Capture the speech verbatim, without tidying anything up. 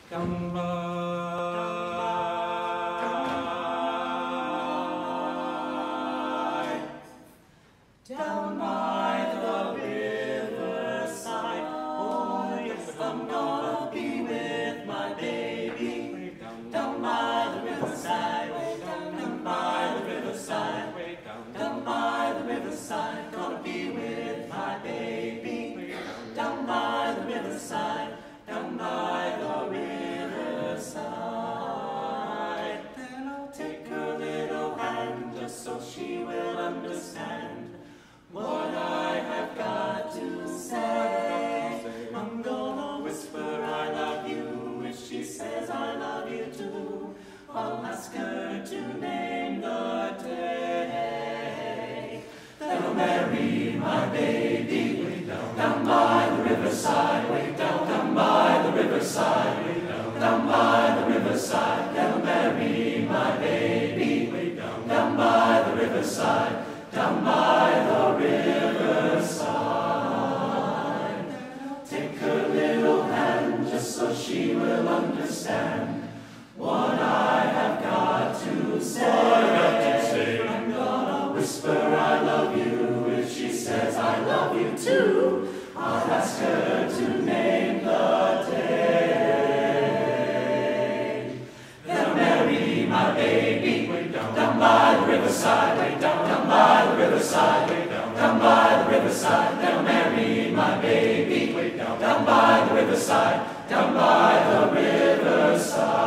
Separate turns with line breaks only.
Down by, down by the riverside. Oh yes, I'm gonna be with my baby. Down by the riverside, down by the riverside, down by the riverside. Gonna be with my baby. Down by the riverside, down by the riverside. Then I'll take her little hand just so she will understand what I have got to say. I'm gonna whisper I love you. If she says I love you too, I'll ask her to name the day. Then I'll marry my baby way down, down by the riverside, way down, down by the riverside, way down, down by the riverside. Then I'll marry my baby way down, down by the riverside, down by the riverside. Take her little hand just so she will understand what I have got to say. I'm gonna whisper I love you. If she says I love you too, I'll ask her to name the day. Then I'll marry my baby way down, down by the riverside, way down, down by the riverside, way down, down by the riverside. Then I'll marry my baby way down, down by the riverside, down by the riverside.